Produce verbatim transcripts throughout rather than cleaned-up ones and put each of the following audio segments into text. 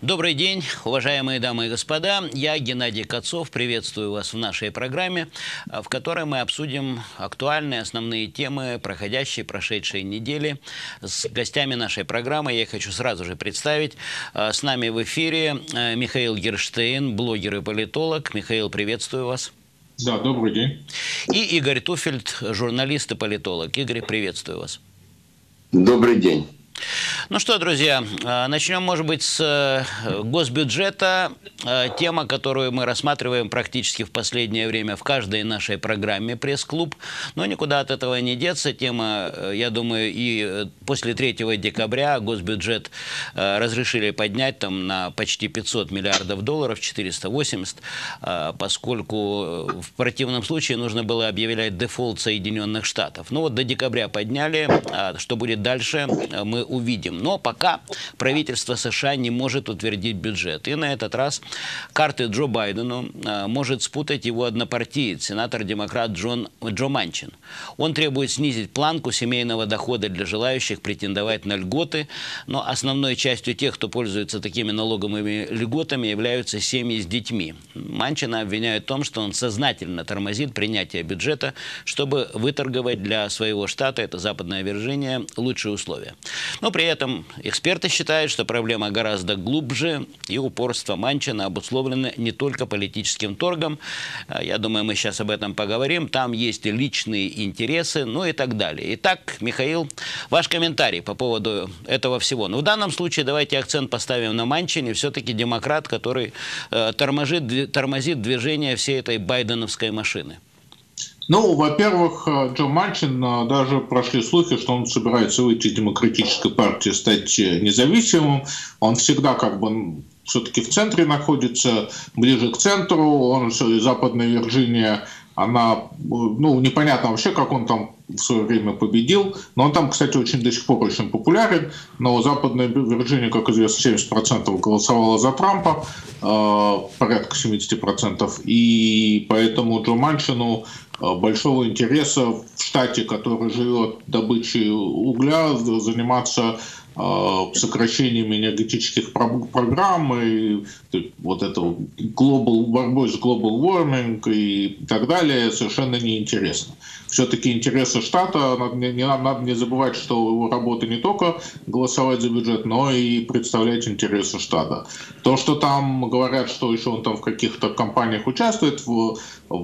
Добрый день, уважаемые дамы и господа. Я Геннадий Кацов. Приветствую вас в нашей программе, в которой мы обсудим актуальные основные темы проходящей, прошедшей недели с гостями нашей программы. Я их хочу сразу же представить. С нами в эфире Михаил Герштейн, блогер и политолог. Михаил, приветствую вас. Да, добрый день. И Игорь Туфельд, журналист и политолог. Игорь, приветствую вас. Добрый день. Ну что, друзья, начнем, может быть, с госбюджета. Тема, которую мы рассматриваем практически в последнее время в каждой нашей программе «Пресс-клуб». Но никуда от этого не деться. Тема, я думаю, и после третьего декабря госбюджет разрешили поднять там на почти пятьсот миллиардов долларов, четыреста восемьдесят, поскольку в противном случае нужно было объявлять дефолт Соединенных Штатов. Ну вот до декабря подняли. Что будет дальше, мы увидим. Но пока правительство США не может утвердить бюджет. И на этот раз карты Джо Байдену а, может спутать его однопартиец, сенатор-демократ Джон, Джо Манчин. Он требует снизить планку семейного дохода для желающих претендовать на льготы, но основной частью тех, кто пользуется такими налоговыми льготами, являются семьи с детьми. Манчина обвиняют в том, что он сознательно тормозит принятие бюджета, чтобы выторговать для своего штата, это Западная Вирджиния, лучшие условия. Но при этом эксперты считают, что проблема гораздо глубже, и упорство Манчина обусловлено не только политическим торгом. Я думаю, мы сейчас об этом поговорим. Там есть и личные интересы, ну и так далее. Итак, Михаил, ваш комментарий по поводу этого всего. Ну, в данном случае давайте акцент поставим на Манчине. Все-таки демократ, который э, тормозит, тормозит движение всей этой байденовской машины. Ну, во-первых, Джо Манчин, даже прошли слухи, что он собирается выйти из Демократической партии, стать независимым. Он всегда как бы все-таки в центре находится, ближе к центру. Он Западная Вирджиния, она, ну, непонятно вообще, как он там в свое время победил. Но он там, кстати, очень до сих пор очень популярен. Но Западная Вирджиния, как известно, семьдесят процентов голосовала за Трампа, э, порядка семьдесят процентов. И поэтому Джо Манчину большого интереса в штате, который живет добычей угля, заниматься сокращениями энергетических программ и вот это global, борьбой с global warming и так далее совершенно неинтересно. Все-таки интересы штата, не, не, надо не забывать, что его работа не только голосовать за бюджет, но и представлять интересы штата. То, что там говорят, что еще он там в каких-то компаниях участвует, в,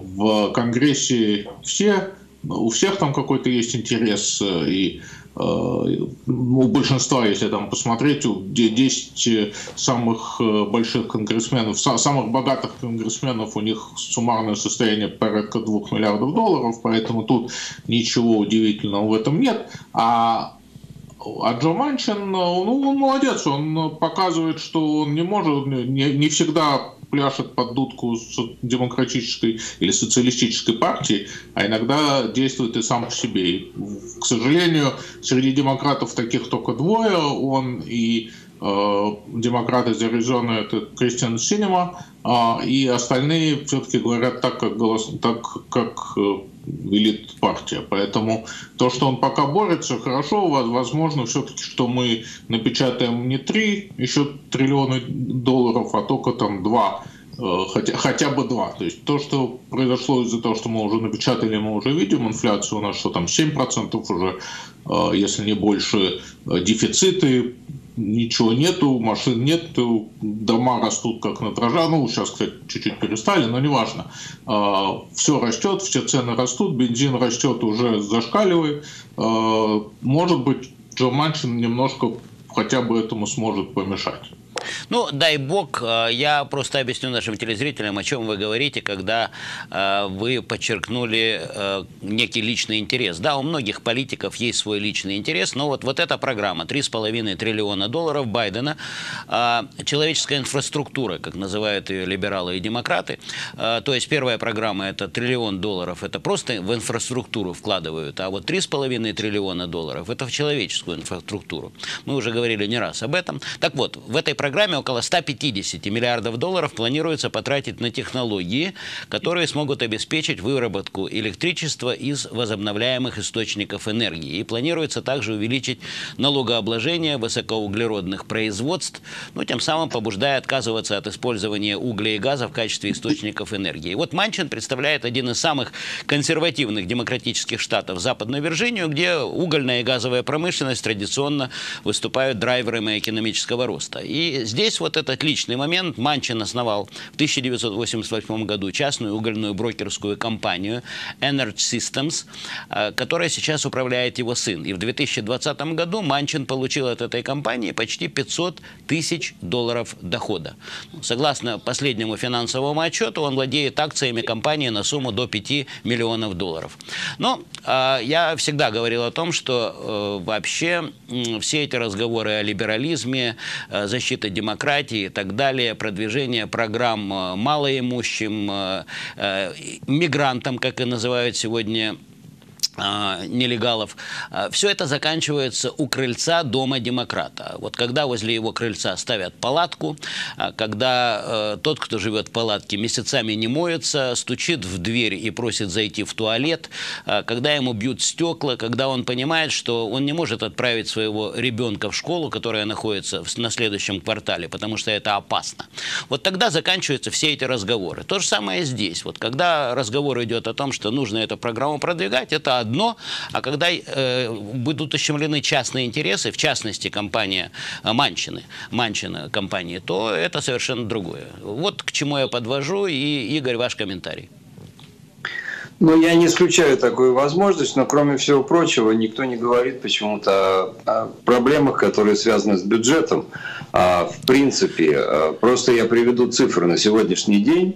в Конгрессе все, у всех там какой-то есть интерес, и у большинства, если там посмотреть, десять самых больших конгрессменов, самых богатых конгрессменов, у них суммарное состояние порядка двух миллиардов долларов, поэтому тут ничего удивительного в этом нет. А А Джо Манчин, ну, он молодец, он показывает, что он не может, не, не всегда пляшет под дудку с демократической или социалистической партии, а иногда действует и сам по себе. И, к сожалению, среди демократов таких только двое, он и э, демократ из Аризоны, это Кристиан Синема, э, и остальные все-таки говорят так, как, голос, так, как э, велит партия. Поэтому то, что он пока борется, хорошо, возможно, все-таки, что мы напечатаем не три еще триллиона долларов, а только там два, хотя, хотя бы два. То есть то, что произошло из-за того, что мы уже напечатали, мы уже видим, инфляция у нас что там, семь процентов уже, если не больше, дефициты, ничего нету, машин нет, дома растут как на дрожжах. Ну, сейчас, кстати, чуть-чуть перестали, но неважно. Все растет, все цены растут, бензин растет, уже зашкаливает. Может быть, Джо Манчин немножко хотя бы этому сможет помешать. Ну, дай бог, я просто объясню нашим телезрителям, о чем вы говорите, когда вы подчеркнули некий личный интерес. Да, у многих политиков есть свой личный интерес, но вот, вот эта программа, три с половиной триллиона долларов Байдена, человеческая инфраструктура, как называют ее либералы и демократы, то есть первая программа – это триллион долларов, это просто в инфраструктуру вкладывают, а вот три с половиной триллиона долларов – это в человеческую инфраструктуру. Мы уже говорили не раз об этом. Так вот, в этой программе программе около ста пятидесяти миллиардов долларов планируется потратить на технологии, которые смогут обеспечить выработку электричества из возобновляемых источников энергии. И планируется также увеличить налогообложение высокоуглеродных производств, ну, тем самым побуждая отказываться от использования угля и газа в качестве источников энергии. И вот Манчин представляет один из самых консервативных демократических штатов Западную Вирджинию, где угольная и газовая промышленность традиционно выступают драйверами экономического роста. И здесь вот этот личный момент. Манчин основал в тысяча девятьсот восемьдесят восьмом году частную угольную брокерскую компанию Energy Systems, которая сейчас управляет его сын. И в две тысячи двадцатом году Манчин получил от этой компании почти пятьсот тысяч долларов дохода. Согласно последнему финансовому отчету, он владеет акциями компании на сумму до пяти миллионов долларов. Но э, я всегда говорил о том, что э, вообще э, все эти разговоры о либерализме, э, защите демократии и так далее, продвижение программ э, малоимущим, э, э, мигрантам, как и называют сегодня нелегалов, все это заканчивается у крыльца дома демократа. Вот когда возле его крыльца ставят палатку, когда э, тот, кто живет в палатке, месяцами не моется, стучит в дверь и просит зайти в туалет, э, когда ему бьют стекла, когда он понимает, что он не может отправить своего ребенка в школу, которая находится в, на следующем квартале, потому что это опасно. Вот тогда заканчиваются все эти разговоры. То же самое здесь. Вот когда разговор идет о том, что нужно эту программу продвигать, это одно, а когда э, будут ущемлены частные интересы, в частности, компания Манчины, Манчина компании, то это совершенно другое. Вот к чему я подвожу, и, Игорь, ваш комментарий. Ну, я не исключаю такую возможность, но, кроме всего прочего, никто не говорит почему-то о проблемах, которые связаны с бюджетом. А, в принципе, а, просто я приведу цифры на сегодняшний день.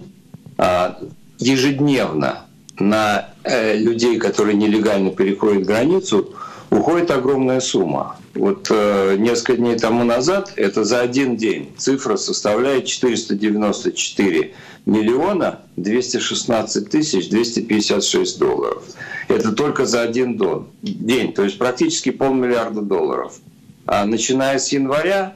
А, ежедневно на э, людей, которые нелегально переходят границу, уходит огромная сумма. Вот э, несколько дней тому назад, это за один день, цифра составляет четыреста девяносто четыре миллиона двести шестнадцать тысяч двести пятьдесят шесть долларов. Это только за один день, то есть практически полмиллиарда долларов. А начиная с января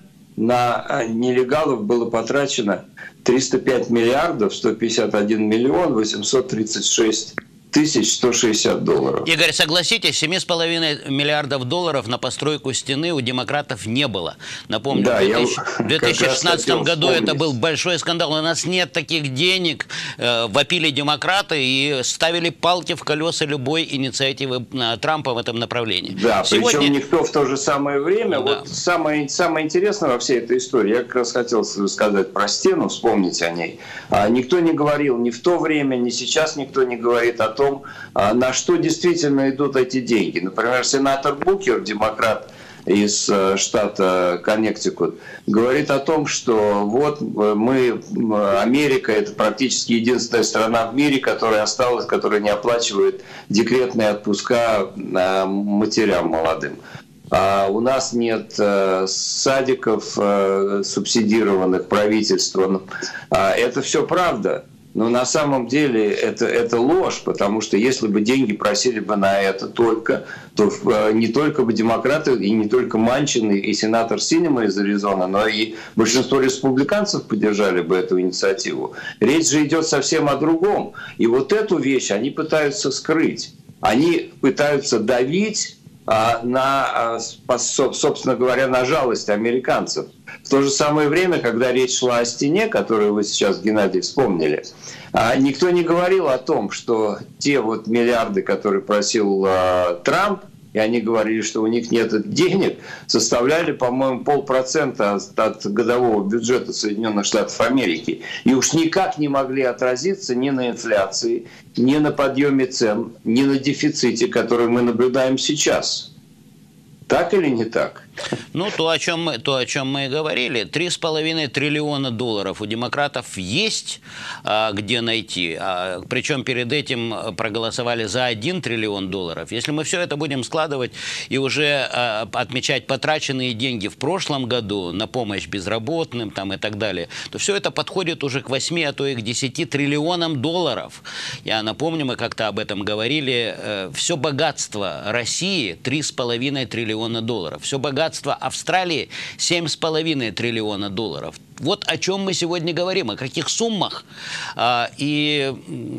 на нелегалов было потрачено триста пять миллиардов сто пятьдесят один миллион восемьсот тридцать шесть тысяч сто шестьдесят долларов. Игорь, согласитесь, семь с половиной миллиардов долларов на постройку стены у демократов не было. Напомню, да, в две тысячи шестнадцатом году вспомнить. Это был большой скандал. У нас нет таких денег. Э, вопили демократы и ставили палки в колеса любой инициативы Трампа в этом направлении. Да, Сегодня... причем никто в то же самое время. Да. Вот самое, самое интересное во всей этой истории, я как раз хотел сказать про стену, вспомнить о ней. А, никто не говорил ни в то время, ни сейчас никто не говорит о том, на что действительно идут эти деньги. Например, сенатор Букер, демократ из штата Коннектикут, говорит о том, что вот мы, Америка, это практически единственная страна в мире, которая осталась, которая не оплачивает декретные отпуска матерям молодым. А у нас нет э, садиков э, субсидированных правительством. А это все правда. Но на самом деле это, это ложь, потому что если бы деньги просили бы на это только, то э, не только бы демократы, и не только Манчин, и сенатор Синема из Аризоны, но и большинство республиканцев поддержали бы эту инициативу. Речь же идет совсем о другом. И вот эту вещь они пытаются скрыть. Они пытаются давить на, собственно говоря, на жалость американцев. В то же самое время, когда речь шла о стене, которую вы сейчас, Геннадий, вспомнили, никто не говорил о том, что те вот миллиарды, которые просил Трамп, и они говорили, что у них нет денег, составляли, по-моему, полпроцента от годового бюджета Соединенных Штатов Америки. И уж никак не могли отразиться ни на инфляции, ни на подъеме цен, ни на дефиците, который мы наблюдаем сейчас. Так или не так? Ну, то, о чем мы, то, о чем мы и говорили. Три с половиной триллиона долларов у демократов есть а, где найти. А, причем перед этим проголосовали за один триллион долларов. Если мы все это будем складывать и уже а, отмечать потраченные деньги в прошлом году на помощь безработным там, и так далее, то все это подходит уже к восьми, а то и к десяти триллионам долларов. Я напомню, мы как-то об этом говорили. Все богатство России три с половиной триллиона долларов. Все богатство богатство Австралии семь с половиной триллиона долларов. Вот о чем мы сегодня говорим, о каких суммах. И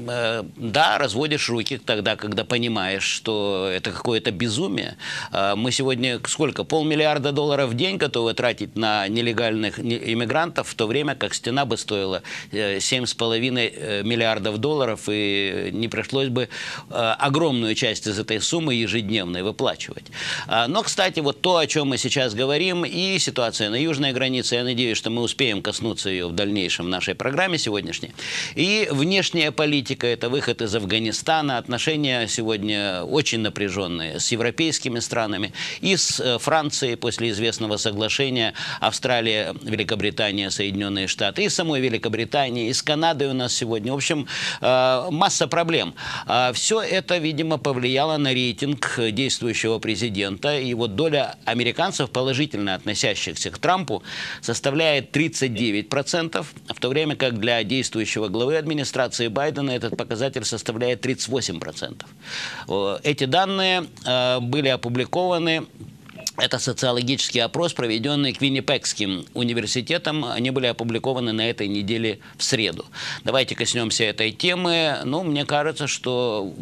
да, разводишь руки тогда, когда понимаешь, что это какое-то безумие. Мы сегодня сколько? Полмиллиарда долларов в день готовы тратить на нелегальных иммигрантов, в то время как стена бы стоила семь с половиной миллиардов долларов, и не пришлось бы огромную часть из этой суммы ежедневной выплачивать. Но, кстати, вот то, о чем мы сейчас говорим, и ситуация на южной границе, я надеюсь, что мы успеем коснуться ее в дальнейшем в нашей программе сегодняшней. И внешняя политика – это выход из Афганистана, отношения сегодня очень напряженные с европейскими странами и с Францией после известного соглашения Австралия, Великобритания, Соединенные Штаты, и с самой Великобританией, и с Канадой у нас сегодня. В общем, масса проблем. Все это, видимо, повлияло на рейтинг действующего президента, и вот доля американцев, положительно относящихся к Трампу, составляет тридцать девять процентов, в то время как для действующего главы администрации Байдена этот показатель составляет тридцать восемь процентов. Эти данные были опубликованы. Это социологический опрос, проведенный Квиннипекским университетом. Они были опубликованы на этой неделе в среду. Давайте коснемся этой темы. Ну, мне кажется, что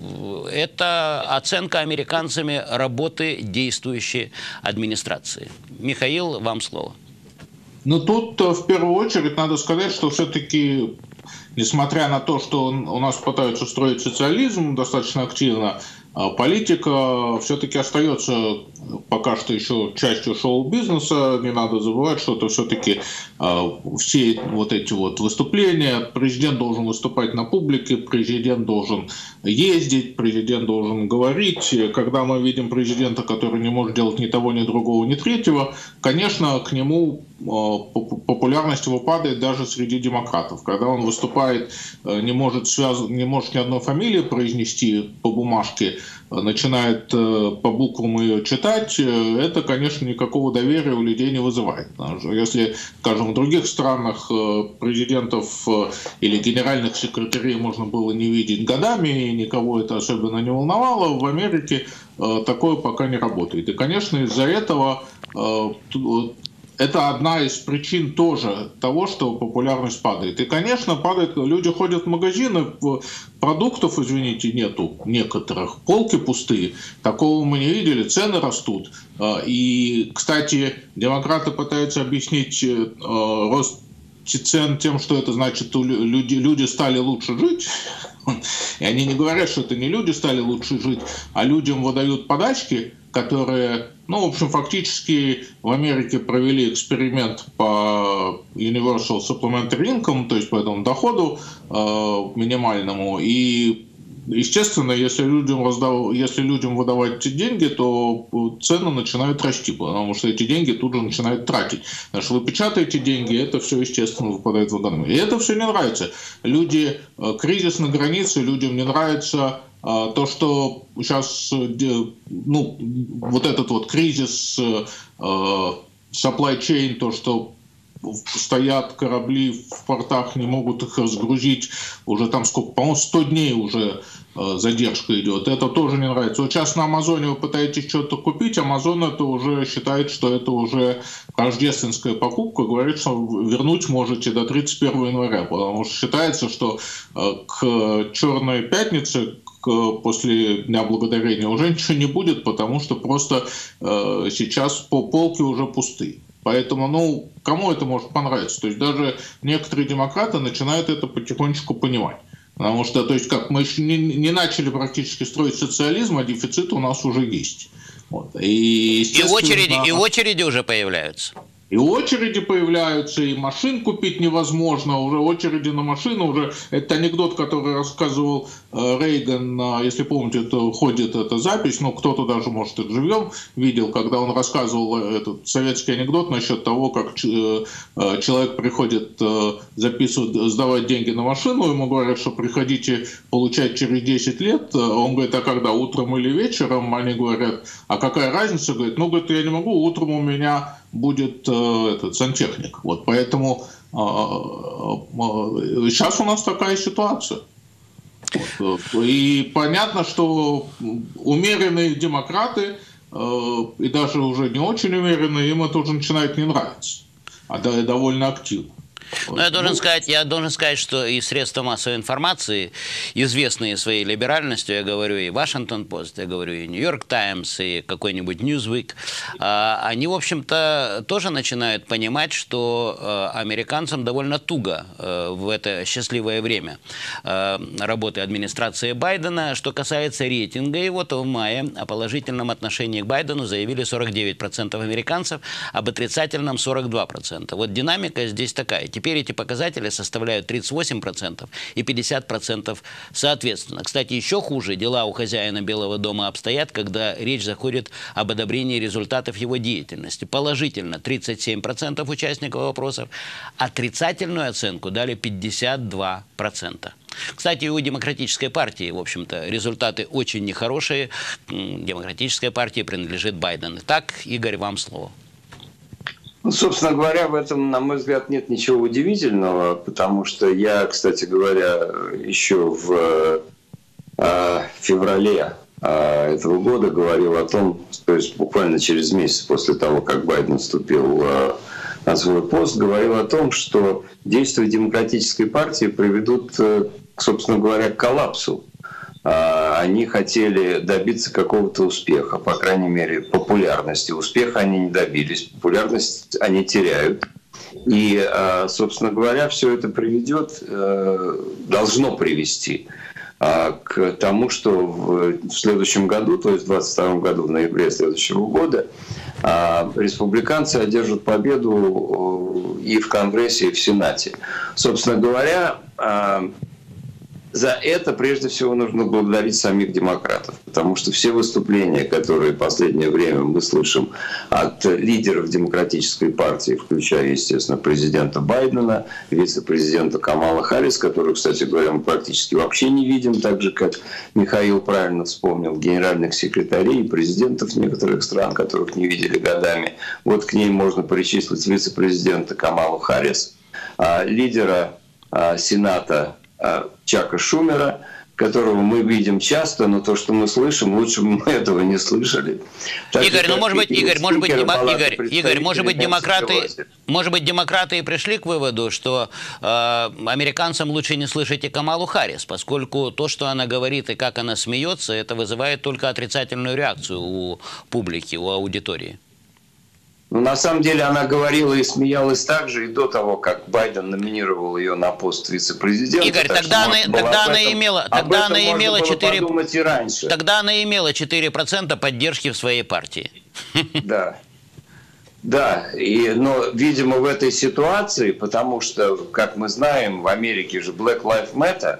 это оценка американцами работы действующей администрации. Михаил, вам слово. Ну, тут в первую очередь надо сказать, что все-таки, несмотря на то, что у нас пытаются строить социализм достаточно активно, политика все-таки остается пока что еще частью шоу-бизнеса. Не надо забывать, что это все-таки все вот эти вот выступления. Президент должен выступать на публике, президент должен ездить, президент должен говорить. Когда мы видим президента, который не может делать ни того, ни другого, ни третьего, конечно, к нему популярность его падает даже среди демократов. Когда он выступает, не может, связ... не может ни одной фамилии произнести по бумажке, начинает по буквам ее читать, это, конечно, никакого доверия у людей не вызывает. Если, скажем, в других странах президентов или генеральных секретарей можно было не видеть годами, и никого это особенно не волновало, в Америке такое пока не работает. И, конечно, из-за этого это одна из причин тоже того, что популярность падает. И, конечно, падает, люди ходят в магазины, продуктов, извините, нету некоторых, полки пустые, такого мы не видели, цены растут. И, кстати, демократы пытаются объяснить рост цен тем, что это значит, люди, люди стали лучше жить. И они не говорят, что это не люди стали лучше жить, а людям выдают подачки, которые, ну, в общем, фактически в Америке провели эксперимент по Universal Supplementary Income, то есть по этому доходу э, минимальному. И, естественно, если людям, раздав... если людям выдавать эти деньги, то цены начинают расти, потому что эти деньги тут же начинают тратить. Потому что вы печатаете деньги, это все, естественно, выпадает в экономику. И это все не нравится. Люди, кризис на границе, людям не нравится то, что сейчас, ну, вот этот вот кризис supply chain, то, что стоят корабли в портах, не могут их разгрузить, уже там сколько, по-моему, сто дней уже задержка идет. Это тоже не нравится. Вот сейчас на Амазоне вы пытаетесь что-то купить, Амазон это уже считает, что это уже рождественская покупка, говорит, что вернуть можете до тридцать первого января, потому что считается, что к Черной пятнице, после Дня Благодарения, уже ничего не будет, потому что просто сейчас по полке уже пусты. Поэтому, ну, кому это может понравиться? То есть даже некоторые демократы начинают это потихонечку понимать. Потому что, то есть, как мы еще не, не начали практически строить социализм, а дефицит у нас уже есть. Вот. И, и, очереди, и очереди уже появляются. И очереди появляются, и машин купить невозможно, уже очереди на машину, уже это анекдот, который рассказывал Рейган, если помните, это ходит эта запись, ну кто-то даже, может, это живьем видел, когда он рассказывал этот советский анекдот насчет того, как человек приходит записывать, сдавать деньги на машину, ему говорят, что приходите получать через десять лет, он говорит, а когда, утром или вечером? Они говорят, а какая разница? Говорит, ну, говорит, я не могу, утром у меня будет э, этот сантехник. Вот, поэтому э, э, сейчас у нас такая ситуация. Вот, и понятно, что умеренные демократы и даже уже не очень уверенные, им это уже начинает не нравиться, а да, довольно активно. Но я должен сказать, я должен сказать, что и средства массовой информации, известные своей либеральностью, я говорю и Washington Post, я говорю и New York Times, и какой-нибудь Newsweek, они, в общем-то, тоже начинают понимать, что американцам довольно туго в это счастливое время работы администрации Байдена. Что касается рейтинга, и вот в мае о положительном отношении к Байдену заявили сорок девять процентов американцев, об отрицательном сорок два процента. Вот динамика здесь такая. Теперь эти показатели составляют тридцать восемь процентов и пятьдесят процентов соответственно. Кстати, еще хуже дела у хозяина Белого дома обстоят, когда речь заходит об одобрении результатов его деятельности. Положительно тридцать семь процентов участников вопросов, отрицательную оценку дали пятьдесят два процента. Кстати, у Демократической партии, в общем-то, результаты очень нехорошие. Демократической партии принадлежит Байден. Итак, Игорь, вам слово. Ну, собственно говоря, в этом, на мой взгляд, нет ничего удивительного, потому что я, кстати говоря, еще в э, феврале э, этого года говорил о том, то есть буквально через месяц после того, как Байден вступил э, на свой пост, говорил о том, что действия Демократической партии приведут, э, собственно говоря, к коллапсу. Они хотели добиться какого-то успеха, по крайней мере, популярности. Успеха они не добились, популярность они теряют. И, собственно говоря, все это приведет, должно привести к тому, что в следующем году, то есть в двадцать втором году, в ноябре следующего года, республиканцы одержат победу и в Конгрессе, и в Сенате. Собственно говоря, за это прежде всего нужно благодарить самих демократов, потому что все выступления, которые в последнее время мы слышим от лидеров Демократической партии, включая, естественно, президента Байдена, вице-президента Камала Харрис, которую, кстати говоря, мы практически вообще не видим, так же, как Михаил правильно вспомнил, генеральных секретарей и президентов некоторых стран, которых не видели годами. Вот к ней можно причислить вице-президента Камалу Харрис, лидера Сената Чака Шумера, которого мы видим часто, но то, что мы слышим, лучше бы мы этого не слышали. Так Игорь, ну может быть, Игорь, может быть, демо... Игорь, Игорь, может быть, демократы, может быть, демократы и пришли к выводу, что э, американцам лучше не слышать и Камалу Харрис, поскольку то, что она говорит и как она смеется, это вызывает только отрицательную реакцию у публики, у аудитории. Ну, на самом деле она говорила и смеялась так же и до того, как Байден номинировал ее на пост вице-президента. Игорь, тогда, она, тогда она этом, имела, тогда она имела четыре, раньше. Тогда она имела четыре процента поддержки в своей партии. Да. Да, и, но, видимо, в этой ситуации, потому что, как мы знаем, в Америке же Black Lives Matter,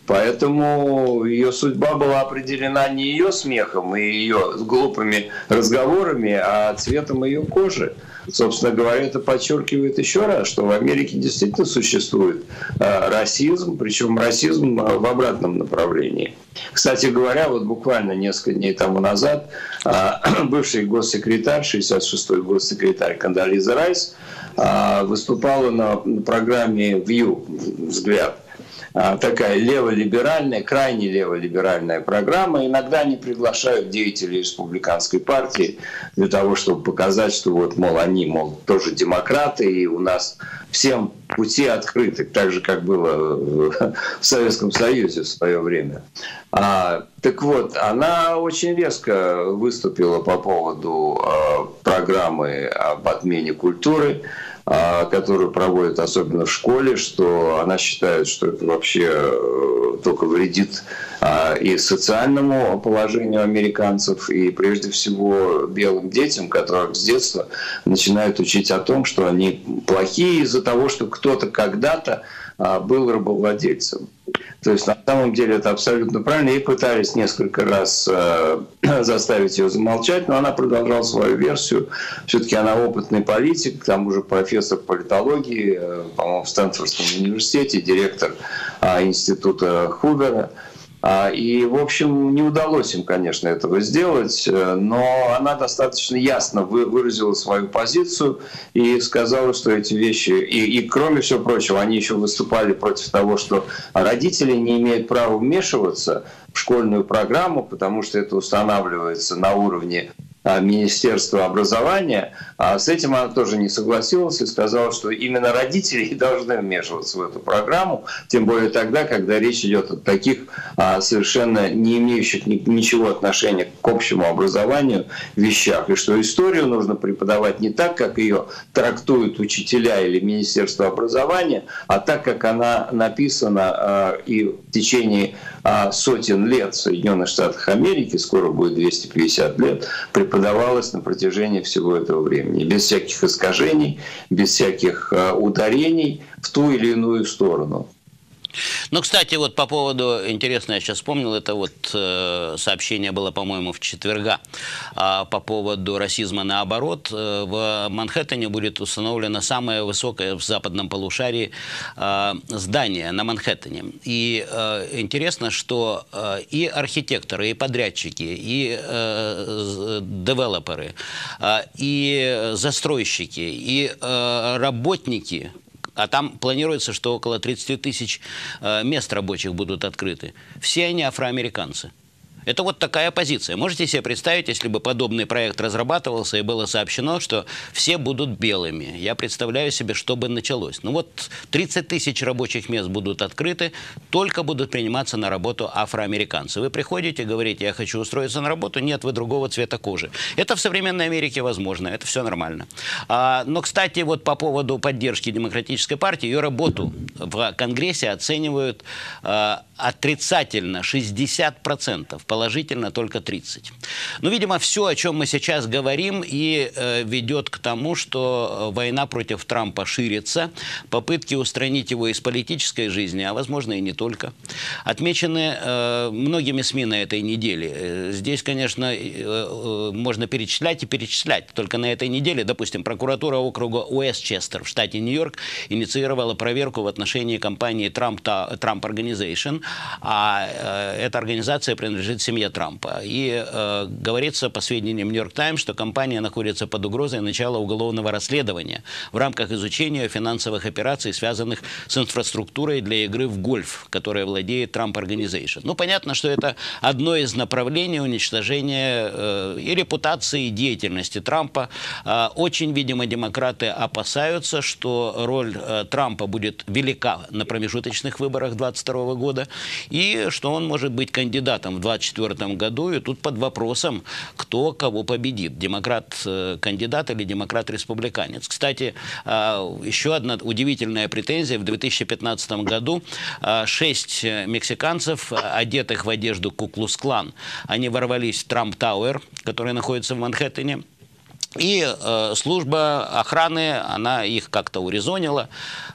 поэтому ее судьба была определена не ее смехом и ее глупыми разговорами, а цветом ее кожи. Собственно говоря, это подчеркивает еще раз, что в Америке действительно существует э, расизм, причем расизм в обратном направлении. Кстати говоря, вот буквально несколько дней тому назад э, бывший госсекретарь, шестьдесят шестой госсекретарь Кондолиза Райс э, выступала на программе View «Взгляд». Такая леволиберальная, крайне леволиберальная программа. Иногда они приглашают деятелей республиканской партии для того, чтобы показать, что вот, мол, они, мол, тоже демократы, и у нас всем пути открыты, так же, как было в Советском Союзе в свое время. А, так вот, она очень резко выступила по поводу а, программы об отмене культуры, которую проводят особенно в школе, что она считает, что это вообще только вредит и социальному положению американцев, и прежде всего белым детям, которых с детства начинают учить о том, что они плохие из-за того, что кто-то когда-то был рабовладельцем. То есть на самом деле это абсолютно правильно. И пытались несколько раз э, заставить ее замолчать, но она продолжала свою версию. Все-таки она опытный политик, к тому же профессор политологии, э, по-моему, в Стэнфордском университете, директор э, института Хувера. И, в общем, не удалось им, конечно, этого сделать, но она достаточно ясно выразила свою позицию и сказала, что эти вещи... И, и кроме всего прочего, они еще выступали против того, что родители не имеют права вмешиваться в школьную программу, потому что это устанавливается на уровне Министерства образования, а с этим она тоже не согласилась и сказала, что именно родители и должны вмешиваться в эту программу, тем более тогда, когда речь идет о таких совершенно не имеющих ничего отношения к общему образованию вещах, и что историю нужно преподавать не так, как ее трактуют учителя или Министерство образования, а так, как она написана и в течение сотен лет в Соединенных Штатах Америки, скоро будет двести пятьдесят лет, преподавалось на протяжении всего этого времени, без всяких искажений, без всяких ударений в ту или иную сторону. Ну, кстати, вот по поводу, интересно, я сейчас вспомнил, это вот э, сообщение было, по-моему, в четверга, э, по поводу расизма наоборот. Э, в Манхэттене будет установлено самое высокое в западном полушарии э, здание на Манхэттене. И э, интересно, что э, и архитекторы, и подрядчики, и э, девелоперы, э, и застройщики, и э, работники, а там планируется, что около тридцати тысяч мест рабочих будут открыты. Все они афроамериканцы. Это вот такая позиция. Можете себе представить, если бы подобный проект разрабатывался и было сообщено, что все будут белыми. Я представляю себе, что бы началось. Ну вот тридцать тысяч рабочих мест будут открыты, только будут приниматься на работу афроамериканцы. Вы приходите, говорите, я хочу устроиться на работу, нет, вы другого цвета кожи. Это в современной Америке возможно, это все нормально. А, но, кстати, вот по поводу поддержки Демократической партии, ее работу в Конгрессе оценивают а, отрицательно шестьдесят процентов. Положительно только тридцать. Ну, видимо, все, о чем мы сейчас говорим, и э, ведет к тому, что война против Трампа ширится, попытки устранить его из политической жизни, а возможно и не только, отмечены э, многими СМИ на этой неделе. Здесь, конечно, э, э, можно перечислять и перечислять. Только на этой неделе, допустим, прокуратура округа Уэстчестер в штате Нью-Йорк инициировала проверку в отношении компании Trump, Trump Organization, а э, эта организация принадлежит семье Трампа. И э, говорится по сведениям Нью-Йорк Таймс, что компания находится под угрозой начала уголовного расследования в рамках изучения финансовых операций, связанных с инфраструктурой для игры в гольф, которой владеет Trump Organization. Ну, понятно, что это одно из направлений уничтожения э, и репутации, и деятельности Трампа. Э, очень, видимо, демократы опасаются, что роль э, Трампа будет велика на промежуточных выборах две тысячи двадцать второго года, и что он может быть кандидатом в две тысячи двадцать четвёртом году, и тут под вопросом, кто кого победит, демократ-кандидат или демократ-республиканец. Кстати, еще одна удивительная претензия. В две тысячи пятнадцатом году шесть мексиканцев, одетых в одежду Ку-Клукс-Клан, они ворвались в Трамп Тауэр, который находится в Манхэттене, и э, служба охраны, она их как-то урезонила.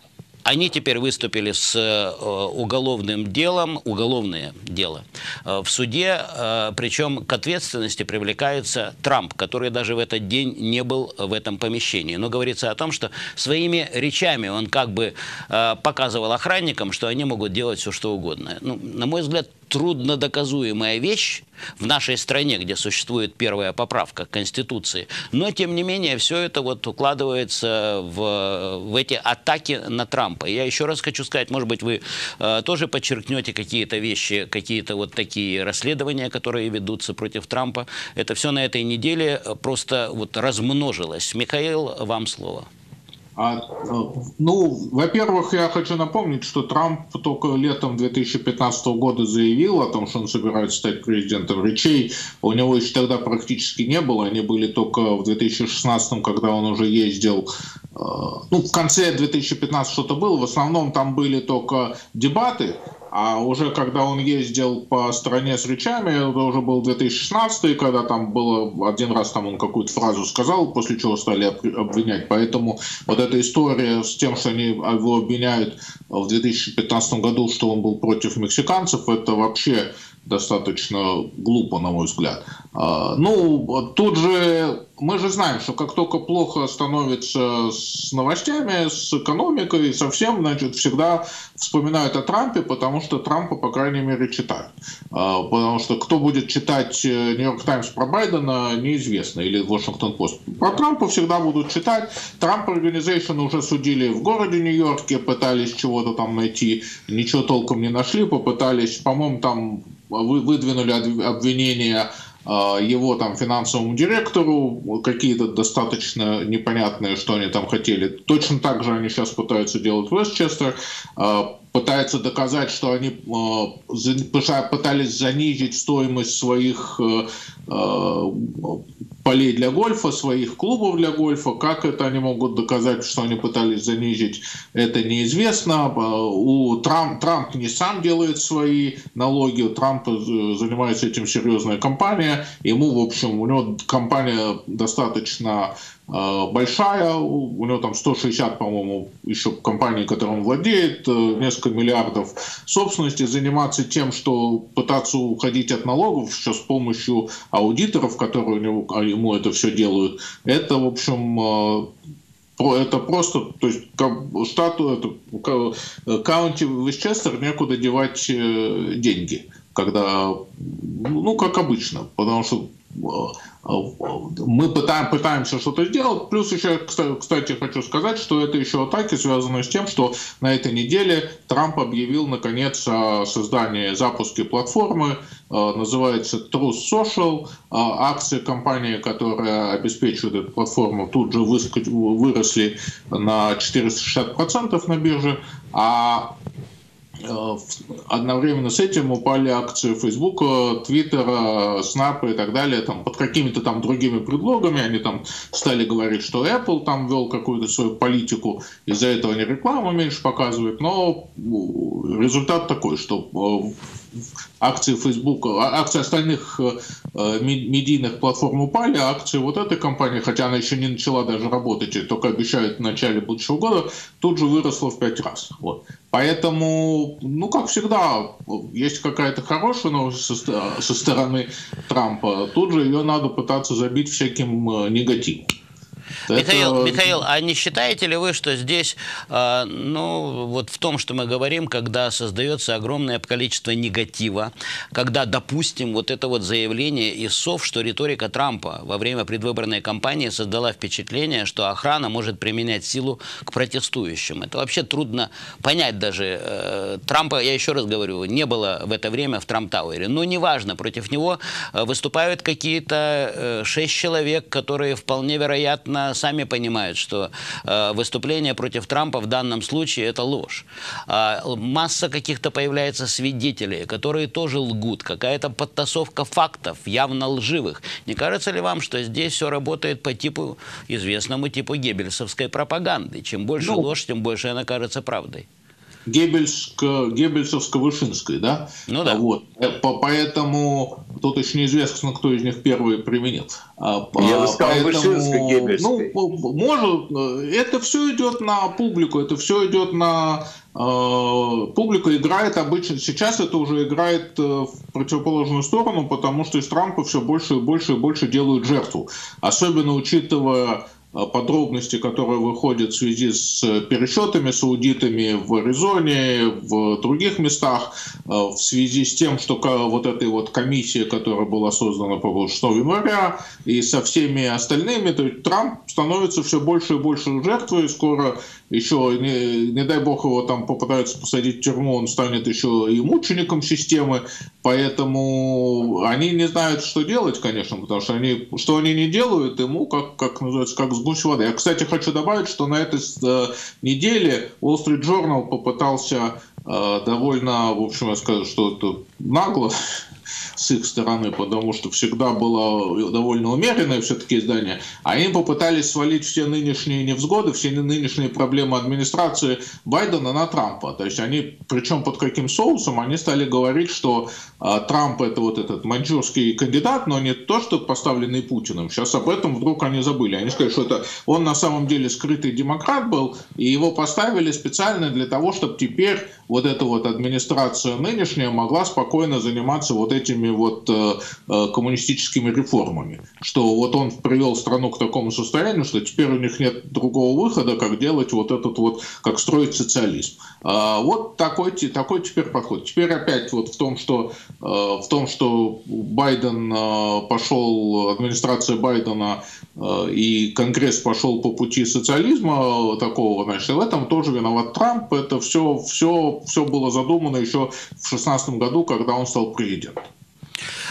Они теперь выступили с э, уголовным делом, уголовное дело э, в суде, э, причем к ответственности привлекается Трамп, который даже в этот день не был в этом помещении. Но говорится о том, что своими речами он как бы э, показывал охранникам, что они могут делать все, что угодно. Ну, на мой взгляд, труднодоказуемая вещь в нашей стране, где существует первая поправка к Конституции. Но, тем не менее, все это вот укладывается в, в эти атаки на Трампа. Я еще раз хочу сказать, может быть, вы э, тоже подчеркнете какие-то вещи, какие-то вот такие расследования, которые ведутся против Трампа. Это все на этой неделе просто вот размножилось. Михаил, вам слово. А, ну, во-первых, я хочу напомнить, что Трамп только летом две тысячи пятнадцатого года заявил о том, что он собирается стать президентом. Речей у него еще тогда практически не было. Они были только в две тысячи шестнадцатом, когда он уже ездил. Ну, в конце две тысячи пятнадцатого что-то было. В основном там были только дебаты. А уже когда он ездил по стране с речами, это уже был две тысячи шестнадцатый, когда там было один раз там он какую-то фразу сказал, после чего стали обвинять. Поэтому вот эта история с тем, что они его обвиняют в две тысячи пятнадцатом году, что он был против мексиканцев, это вообще достаточно глупо, на мой взгляд. Ну, тут же мы же знаем, что как только плохо становится с новостями, с экономикой, совсем, значит, всегда вспоминают о Трампе, потому что Трампа, по крайней мере, читают. Потому что кто будет читать Нью-Йорк Таймс про Байдена, неизвестно, или Вашингтон Пост. Про Трампа всегда будут читать. Трамп Organization уже судили в городе Нью-Йорке, пытались чего-то там найти, ничего толком не нашли, попытались, по-моему, там вы выдвинули обвинения его там финансовому директору, какие-то достаточно непонятные, что они там хотели. Точно так же они сейчас пытаются делать в Вестчестер, пытаются доказать, что они пытались занизить стоимость своих полей для гольфа, своих клубов для гольфа. Как это они могут доказать, что они пытались занизить, это неизвестно. У Трамп, Трамп не сам делает свои налоги, у Трампа занимается этим серьезная компания. Ему, в общем, у него компания достаточно большая, у него там сто шестьдесят, по-моему, еще компаний, которым он владеет, несколько миллиардов собственности. Заниматься тем, что пытаться уходить от налогов еще с помощью аудиторов, которые у него, ему это все делают, это, в общем, это просто, то есть штату, это, каунти Вестчестер некуда девать деньги, когда, ну, как обычно, потому что мы пытаем, пытаемся что-то сделать. Плюс еще, кстати, хочу сказать, что это еще атаки, связанные с тем, что на этой неделе Трамп объявил, наконец, о создании, запуске платформы, называется Truth Social. Акции компании, которая обеспечивает эту платформу, тут же выросли на четыреста шестьдесят процентов на бирже, а одновременно с этим упали акции Фейсбука, Твиттера, Снапа и так далее, там, под какими-то там другими предлогами. Они там стали говорить, что Apple там вел какую-то свою политику, из-за этого они рекламу меньше показывают, но результат такой, что акции Фейсбука, акции остальных медийных платформ упали, а акции вот этой компании, хотя она еще не начала даже работать, и только обещают в начале будущего года, тут же выросла в пять раз. Вот. Поэтому, ну, как всегда, есть какая-то хорошая новость со, со стороны Трампа, тут же ее надо пытаться забить всяким негативом. Михаил, это... Михаил, а не считаете ли вы, что здесь, э, ну, вот в том, что мы говорим, когда создается огромное количество негатива, когда, допустим, вот это вот заявление из СОВ, что риторика Трампа во время предвыборной кампании создала впечатление, что охрана может применять силу к протестующим. Это вообще трудно понять даже. Э, Трампа, я еще раз говорю, не было в это время в Трамп-Тауэре. Но неважно, против него выступают какие-то э, шесть человек, которые вполне вероятно сами понимают, что э, выступление против Трампа в данном случае это ложь. А, масса каких-то появляется свидетелей, которые тоже лгут. Какая-то подтасовка фактов, явно лживых. Не кажется ли вам, что здесь все работает по типу, известному типу геббельсовской пропаганды? Чем больше ну, ложь, тем больше она кажется правдой. Геббельсовско-Вышинской, да? Ну да. Вот. Поэтому тут еще неизвестно, кто из них первый применил. Я бы сказал, Вышинской-Геббельской. Ну, может, это все идет на публику, это все идет на... Публика играет обычно, сейчас это уже играет в противоположную сторону, потому что из Трампа все больше и больше и больше делают жертву. Особенно учитывая подробности, которые выходят в связи с пересчетами, с аудитами в Аризоне, в других местах, в связи с тем, что вот этой вот комиссия, которая была создана по шестого января, и со всеми остальными, то есть Трамп становится все больше и больше жертвой, скоро еще, не, не дай бог, его там попытаются посадить в тюрьму, он станет еще и мучеником системы, поэтому они не знают, что делать, конечно, потому что они, что они не делают, ему, как, как называется, как с гусь воды. Я, кстати, хочу добавить, что на этой э, неделе Wall Street Journal попытался э, довольно, в общем, я скажу, что это нагло с их стороны, потому что всегда было довольно умеренное все-таки издание, они попытались свалить все нынешние невзгоды, все нынешние проблемы администрации Байдена на Трампа. То есть они, причем под каким соусом, они стали говорить, что а, Трамп это вот этот маньчжурский кандидат, но не то, что поставленный Путиным. Сейчас об этом вдруг они забыли. Они сказали, что это он на самом деле скрытый демократ был, и его поставили специально для того, чтобы теперь вот эта вот администрация нынешняя могла спокойно заниматься вот этими вот э, коммунистическими реформами. Что вот он привел страну к такому состоянию, что теперь у них нет другого выхода, как делать вот этот вот, как строить социализм. А вот такой, такой теперь подход. Теперь опять вот в том, что, э, в том, что Байден э, пошел, администрация Байдена э, и Конгресс пошел по пути социализма такого, значит, в этом тоже виноват Трамп. Это все, все, все было задумано еще в шестнадцатом году, когда он стал президентом.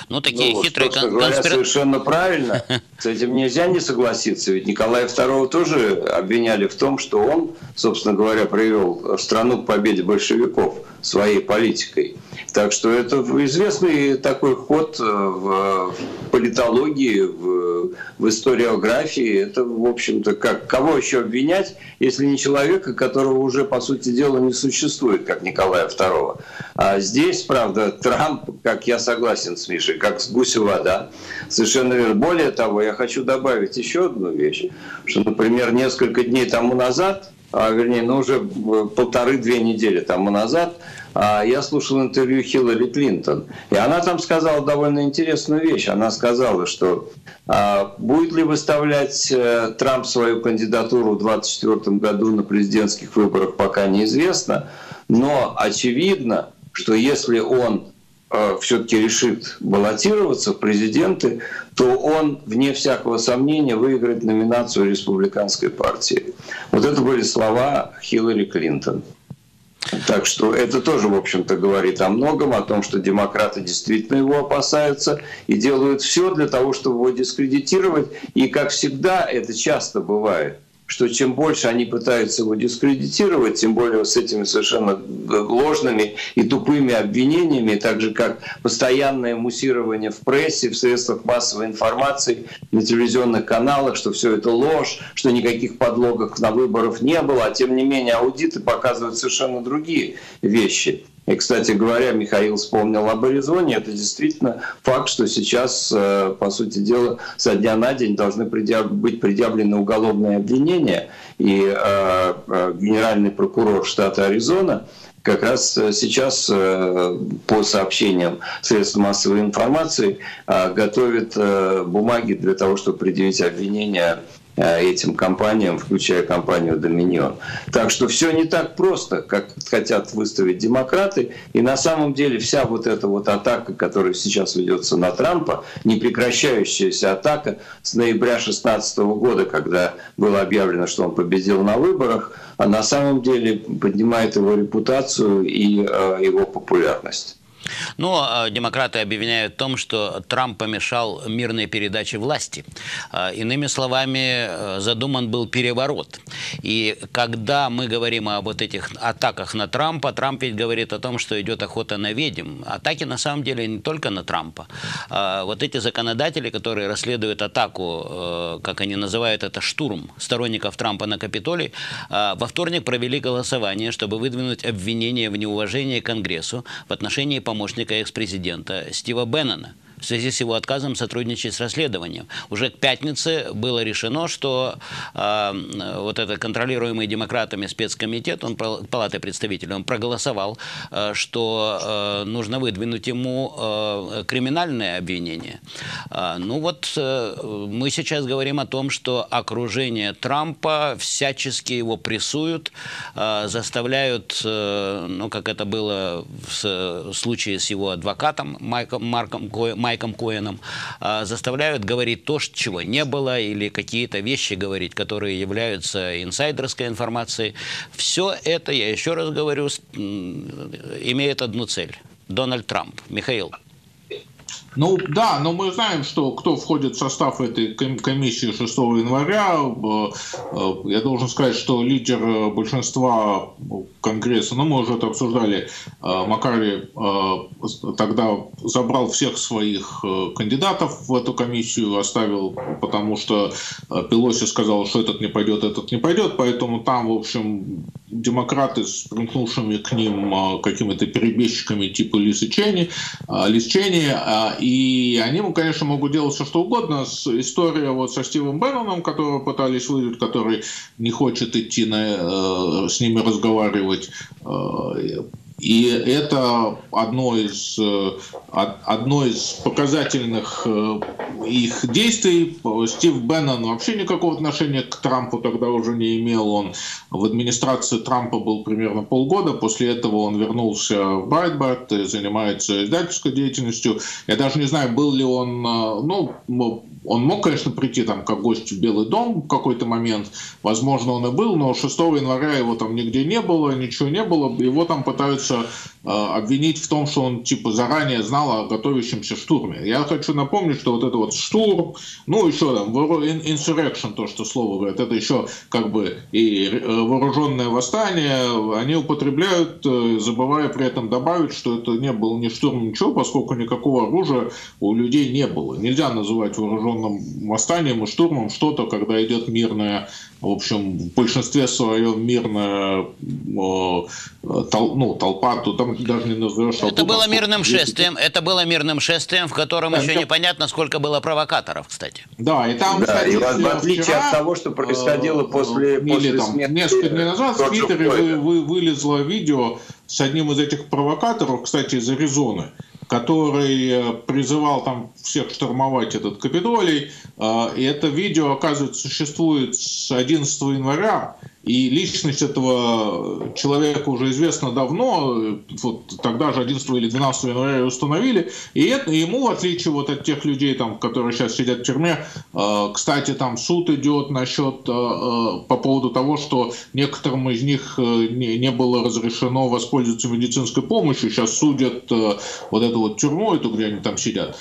Ну, такие ну, хитрые собственно говоря, конспира... совершенно правильно. С этим нельзя не согласиться. Ведь Николая второго тоже обвиняли в том, что он, собственно говоря, привел страну к победе большевиков своей политикой. Так что это известный такой ход в политологии, в, в историографии. Это, в общем-то, как кого еще обвинять, если не человека, которого уже, по сути дела, не существует, как Николая второго. А здесь, правда, Трамп, как я согласен с Мишей, как с гуся вода. Совершенно верно. Более того, я хочу добавить еще одну вещь, что, например, несколько дней тому назад, а, вернее, ну уже полторы-две недели тому назад, я слушал интервью Хиллари Клинтон, и она там сказала довольно интересную вещь. Она сказала, что а, будет ли выставлять а, Трамп свою кандидатуру в двадцать четвёртом году на президентских выборах, пока неизвестно, но очевидно, что если он а, все-таки решит баллотироваться в президенты, то он, вне всякого сомнения, выиграет номинацию республиканской партии. Вот это были слова Хиллари Клинтон. Так что это тоже, в общем-то, говорит о многом, о том, что демократы действительно его опасаются и делают все для того, чтобы его дискредитировать. И, как всегда, это часто бывает, что чем больше они пытаются его дискредитировать, тем более с этими совершенно ложными и тупыми обвинениями, так же как постоянное муссирование в прессе, в средствах массовой информации, на телевизионных каналах, что все это ложь, что никаких подлогов на выборах не было, а тем не менее аудиты показывают совершенно другие вещи. И, кстати говоря, Михаил вспомнил об Аризоне. Это действительно факт, что сейчас, по сути дела, со дня на день должны предъяв... быть предъявлены уголовные обвинения. И э, генеральный прокурор штата Аризона как раз сейчас, по сообщениям средств массовой информации, готовит бумаги для того, чтобы предъявить обвинения этим компаниям, включая компанию Dominion. Так что все не так просто, как хотят выставить демократы. И на самом деле вся вот эта вот атака, которая сейчас ведется на Трампа, непрекращающаяся атака с ноября две тысячи шестнадцатого года, когда было объявлено, что он победил на выборах, а на самом деле поднимает его репутацию и э, его популярность. Ну, демократы обвиняют в том, что Трамп помешал мирной передаче власти. Иными словами, задуман был переворот. И когда мы говорим о вот этих атаках на Трампа, Трамп ведь говорит о том, что идет охота на ведьм. Атаки на самом деле не только на Трампа. Вот эти законодатели, которые расследуют атаку, как они называют это, штурм сторонников Трампа на Капитолий, во вторник провели голосование, чтобы выдвинуть обвинение в неуважении к Конгрессу в отношении помощника помощника экс-президента Стива Беннона в связи с его отказом сотрудничать с расследованием. Уже к пятнице было решено, что э, вот этот контролируемый демократами спецкомитет, он, Палаты представителей, он проголосовал, э, что э, нужно выдвинуть ему э, криминальное обвинение. Э, ну вот э, мы сейчас говорим о том, что окружение Трампа всячески его прессуют, э, заставляют, э, ну как это было в случае с его адвокатом Майком, Марком Коэном, Майком Коэном, заставляют говорить то, чего не было, или какие-то вещи говорить, которые являются инсайдерской информацией. Все это, я еще раз говорю, имеет одну цель. Дональд Трамп. Михаил. Ну да, но мы знаем, что кто входит в состав этой комиссии шестого января. Я должен сказать, что лидер большинства Конгресса, ну мы уже это обсуждали, Маккарти тогда забрал всех своих кандидатов в эту комиссию, оставил, потому что Пелоси сказал, что этот не пойдет, этот не пойдет, поэтому там, в общем, демократы с примкнувшими к ним какими-то перебежчиками типа Лисы Чейни, Лиз Чейни, и они, конечно, могут делать все, что угодно. История вот со Стивом Бенноном, которого пытались выдать, который не хочет идти на, с ними разговаривать. И это одно из, одно из показательных их действий. Стив Беннон вообще никакого отношения к Трампу тогда уже не имел. Он в администрации Трампа был примерно полгода. После этого он вернулся в Брайтбард и занимается издательской деятельностью. Я даже не знаю, был ли он... Ну, он мог, конечно, прийти там как гость в Белый дом в какой-то момент. Возможно, он и был, но шестого января его там нигде не было, ничего не было. Его там пытаются пытаются э, обвинить в том, что он типа заранее знал о готовящемся штурме. Я хочу напомнить, что вот это вот штурм, ну еще там insurrection, то, что слово говорят, это еще как бы и вооруженное восстание, они употребляют, забывая при этом добавить, что это не был ни штурм, ничего, поскольку никакого оружия у людей не было. Нельзя называть вооруженным восстанием и штурмом что-то, когда идет мирное, в общем, в большинстве своем мирная тол, ну, толпа, то там даже не назовешь толпу. Это было мирным шествием, это было мирным шествием, в котором да, еще это... непонятно, сколько было провокаторов, кстати. Да, и там, да, кстати, и в отличие вчера, от того, что происходило после, или, после там, смерти несколько дней назад в Твиттере вы, вы, вылезло видео с одним из этих провокаторов, кстати, из Аризоны, который призывал там всех штурмовать этот Капитолий. И это видео, оказывается, существует с одиннадцатого января. И личность этого человека уже известна давно, вот тогда же одиннадцатого или двенадцатого января установили, и это, ему, в отличие вот от тех людей, там, которые сейчас сидят в тюрьме, э, кстати, там суд идет насчет, э, э, по поводу того, что некоторым из них э, не, не было разрешено воспользоваться медицинской помощью, сейчас судят э, вот эту вот тюрьму, эту, где они там сидят.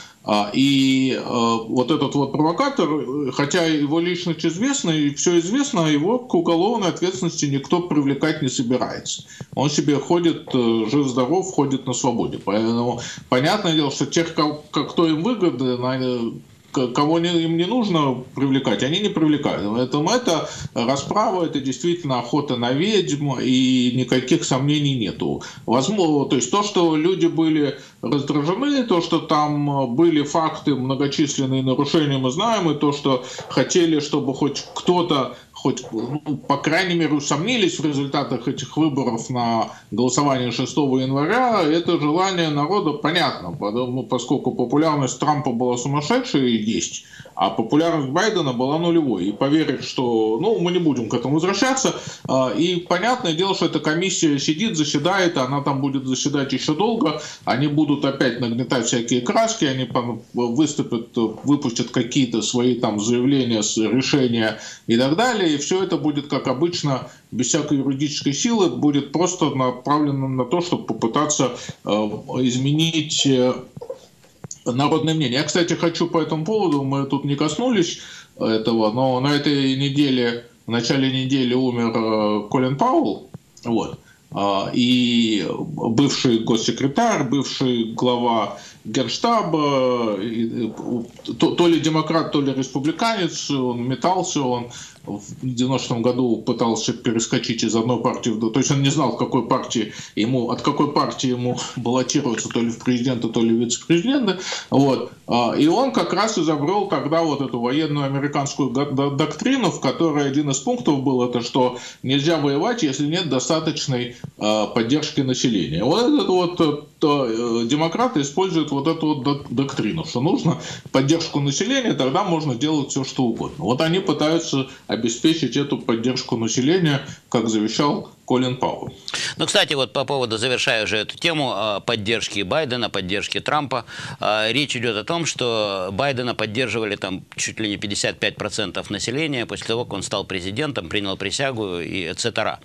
И э, вот этот вот провокатор, хотя его личность известна и все известно, его к уголовной ответственности никто привлекать не собирается. Он себе ходит э, жив-здоров, ходит на свободе. Поэтому понятное дело, что тех, кто им выгоден, кого им не нужно привлекать, они не привлекают. Поэтому это расправа, это действительно охота на ведьм, и никаких сомнений нету. Возможно, то есть то, что люди были раздражены, то, что там были факты многочисленные нарушения, мы знаем, и то, что хотели, чтобы хоть кто-то, хоть, ну, по крайней мере, усомнились в результатах этих выборов на голосование шестого января, это желание народа понятно, поскольку популярность Трампа была сумасшедшей и есть, а популярность Байдена была нулевой. И поверить, что, ну, мы не будем к этому возвращаться, и понятное дело, что эта комиссия сидит, заседает, она там будет заседать еще долго, они будут опять нагнетать всякие краски, они выступят, выпустят какие-то свои там заявления, решения и так далее, и все это будет, как обычно, без всякой юридической силы, будет просто направлено на то, чтобы попытаться э, изменить э, народное мнение. Я, кстати, хочу по этому поводу, мы тут не коснулись этого, но на этой неделе, в начале недели умер э, Колин Пауэлл, вот, э, и бывший госсекретарь, бывший глава Генштаба, то, то ли демократ, то ли республиканец, он метался, он в девяностом году пытался перескочить из одной партии в другую, то есть он не знал, в какой партии ему, от какой партии ему баллотироваться, то ли в президенты, то ли в вице-президенты, вот. И он как раз изобрел тогда вот эту военную американскую доктрину, в которой один из пунктов был, это что нельзя воевать, если нет достаточной поддержки населения. Вот этот вот то демократы используют вот эту вот доктрину, что нужно поддержку населения, тогда можно делать все, что угодно. Вот они пытаются обеспечить эту поддержку населения, как завещал Колин Пауэлл. Ну, кстати, вот по поводу, завершая уже эту тему, поддержки Байдена, поддержки Трампа, речь идет о том, что Байдена поддерживали там чуть ли не пятьдесят пять процентов населения после того, как он стал президентом, принял присягу и et cetera.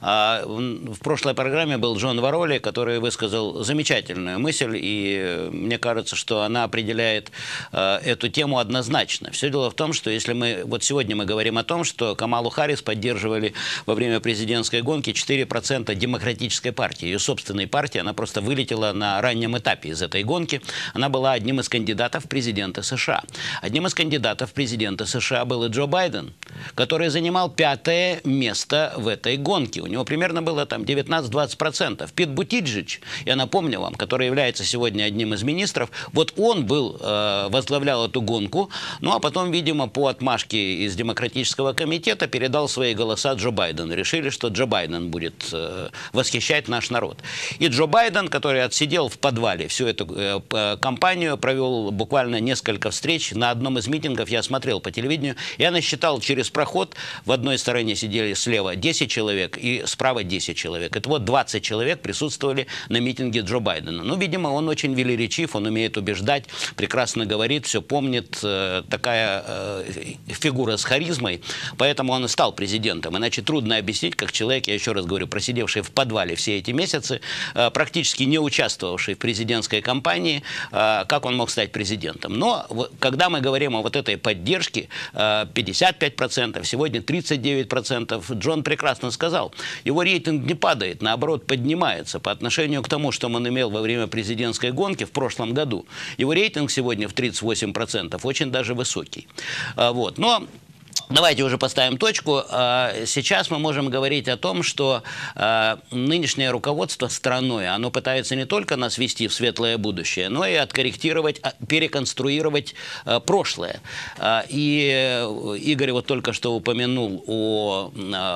В прошлой программе был Джон Вороли, который высказал замечательную мысль, и мне кажется, что она определяет эту тему однозначно. Все дело в том, что если мы, вот сегодня мы говорим о том, что Камалу Харрис поддерживали во время президентской гонки четыре процента демократической партии, ее собственной партии, она просто вылетела на раннем этапе из этой гонки. Она была одним из кандидатов в президенты США. Одним из кандидатов в президенты США был и Джо Байден, который занимал пятое место в этой гонке. У него примерно было там девятнадцать-двадцать процентов. Пит Бутиджич, я напомню вам, который является сегодня одним из министров, вот он был, э, возглавлял эту гонку, ну а потом, видимо, по отмашке из демократического комитета передал свои голоса Джо Байдену. Решили, что Джо Байден будет э, восхищать наш народ. И Джо Байден, который отсидел в подвале всю эту э, кампанию, провел буквально несколько встреч. На одном из митингов я смотрел по телевидению, я насчитал через проход, в одной стороне сидели слева десять человек и справа десять человек. Это вот двадцать человек присутствовали на митинге Джо Байдена. Ну, видимо, он очень велеречив, он умеет убеждать, прекрасно говорит, все помнит, э, такая э, фигура с харизмой, поэтому он и стал президентом. Иначе трудно объяснить, как человек, я еще еще раз говорю, просидевший в подвале все эти месяцы, практически не участвовавший в президентской кампании, как он мог стать президентом. Но когда мы говорим о вот этой поддержке, пятьдесят пять процентов, сегодня тридцать девять процентов, Джон прекрасно сказал, его рейтинг не падает, наоборот, поднимается по отношению к тому, что он имел во время президентской гонки в прошлом году. Его рейтинг сегодня в тридцать восемь процентов, очень даже высокий. Вот. Но давайте уже поставим точку. Сейчас мы можем говорить о том, что нынешнее руководство страной, оно пытается не только нас ввести в светлое будущее, но и откорректировать, переконструировать прошлое. И Игорь вот только что упомянул о,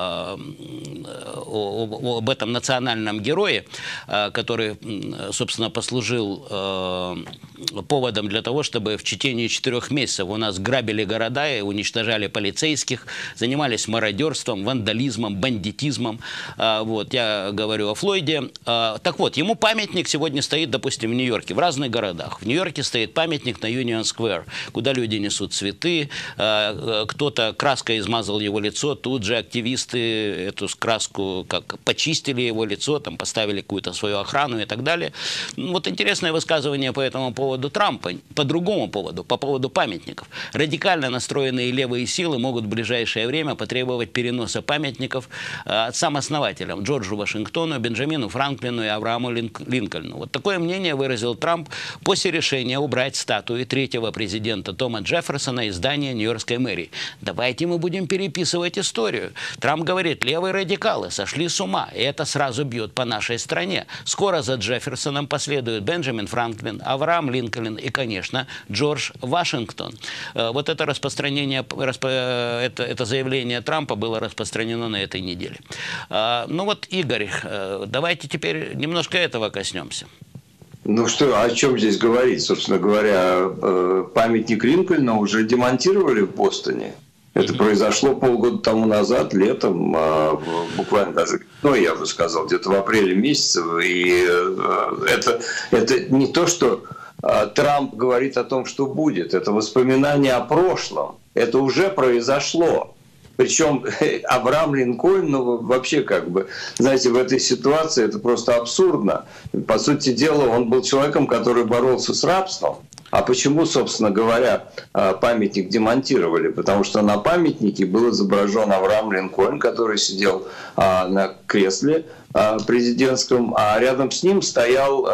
о, об этом национальном герое, который, собственно, послужил поводом для того, чтобы в течение четырех месяцев у нас грабили города и уничтожали полицейских, занимались мародерством, вандализмом, бандитизмом. Вот, я говорю о Флойде. Так вот, ему памятник сегодня стоит, допустим, в Нью-Йорке, в разных городах. В Нью-Йорке стоит памятник на Юнион-сквер, куда люди несут цветы. Кто-то краской измазал его лицо, тут же активисты эту краску как почистили его лицо, там поставили какую-то свою охрану и так далее. Вот интересное высказывание по этому поводу Трампа, по другому поводу, по поводу памятников. Радикально настроенные левые силы могут в ближайшее время потребовать переноса памятников отцам-основателям Джорджу Вашингтону, Бенджамину Франклину и Аврааму Линкольну. Вот такое мнение выразил Трамп после решения убрать статуи третьего президента Тома Джефферсона из здания Нью-Йоркской мэрии. Давайте мы будем переписывать историю. Трамп говорит, левые радикалы сошли с ума, и это сразу бьет по нашей стране. Скоро за Джефферсоном последуют Бенджамин Франклин, Авраам Линкольн и, конечно, Джордж Вашингтон. Вот это распространение, Это, это заявление Трампа было распространено на этой неделе. А, ну вот, Игорь, давайте теперь немножко этого коснемся. Ну что, о чем здесь говорить? Собственно говоря, памятник Линкольна уже демонтировали в Бостоне. Это произошло полгода тому назад, летом, буквально даже, ну, я бы сказал, где-то в апреле месяце. И это, это не то, что Трамп говорит о том, что будет. Это воспоминание о прошлом. Это уже произошло. Причем Авраам Линкольн, ну, вообще как бы, знаете, в этой ситуации это просто абсурдно. По сути дела, он был человеком, который боролся с рабством. А почему, собственно говоря, памятник демонтировали? Потому что на памятнике был изображен Авраам Линкольн, который сидел на кресле президентском, а рядом с ним стоял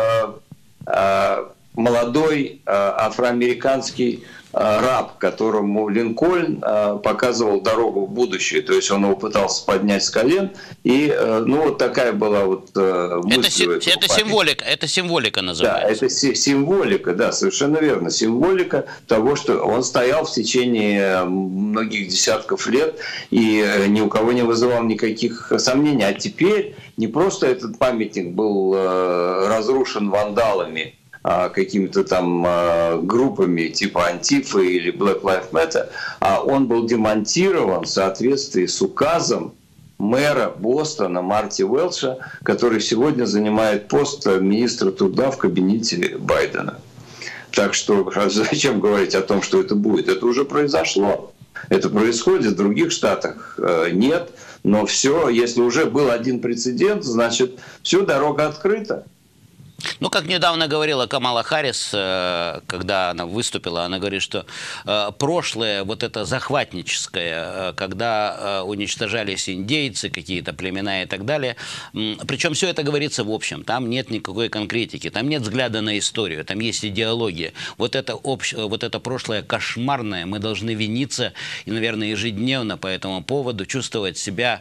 молодой афроамериканский раб, которому Линкольн показывал дорогу в будущее. То есть он его пытался поднять с колен. И, ну, вот такая была вот мысль. Это, это символика, это символика называется. Да, это символика, да, совершенно верно. Символика того, что он стоял в течение многих десятков лет и ни у кого не вызывал никаких сомнений. А теперь не просто этот памятник был разрушен вандалами, какими-то там группами типа Антифы или Black Lives Matter, а он был демонтирован в соответствии с указом мэра Бостона Марти Уэлша, который сегодня занимает пост министра труда в кабинете Байдена. Так что зачем говорить о том, что это будет? Это уже произошло. Это происходит в других штатах. Нет. Но все, если уже был один прецедент, значит, все, дорога открыта. Ну, как недавно говорила Камала Харрис, когда она выступила, она говорит, что прошлое, вот это захватническое, когда уничтожались индейцы, какие-то племена и так далее, причем все это говорится в общем, там нет никакой конкретики, там нет взгляда на историю, там есть идеология. Вот это, общ... вот это прошлое кошмарное, мы должны виниться и, наверное, ежедневно по этому поводу чувствовать себя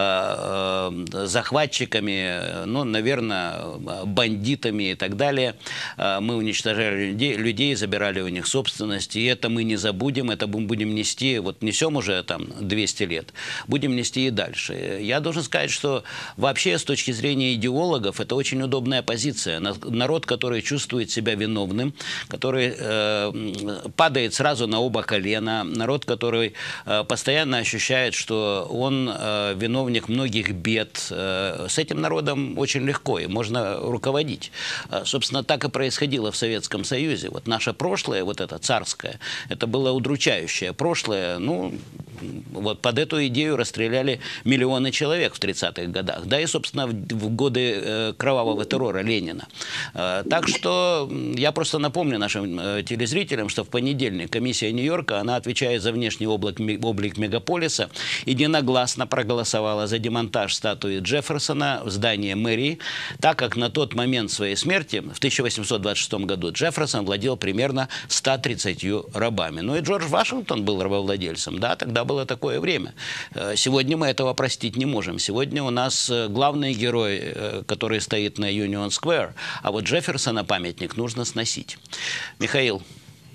захватчиками, ну, наверное, бандитами и так далее. Мы уничтожали людей, людей, забирали у них собственность, и это мы не забудем, это мы будем нести, вот несем уже там двести лет, будем нести и дальше. Я должен сказать, что вообще с точки зрения идеологов это очень удобная позиция. Народ, который чувствует себя виновным, который э, падает сразу на оба колена, народ, который э, постоянно ощущает, что он э, виновник многих бед, э, с этим народом очень легко и можно руководить. Собственно, так и происходило в Советском Союзе. Вот наше прошлое, вот это царское, это было удручающее прошлое. Ну, вот под эту идею расстреляли миллионы человек в тридцатых годах, да и, собственно, в годы кровавого террора Ленина. Так что я просто напомню нашим телезрителям, что в понедельник комиссия Нью-Йорка, она отвечает за внешний облик, облик мегаполиса, единогласно проголосовала за демонтаж статуи Джефферсона в здании мэрии, так как на тот момент своей смерти, в тысяча восемьсот двадцать шестом году, Джефферсон владел примерно ста тридцатью рабами. Ну и Джордж Вашингтон был рабовладельцем, да, тогда было такое время. Сегодня мы этого простить не можем. Сегодня у нас главный герой, который стоит на Юнион Сквер, а вот Джефферсона памятник нужно сносить. Михаил.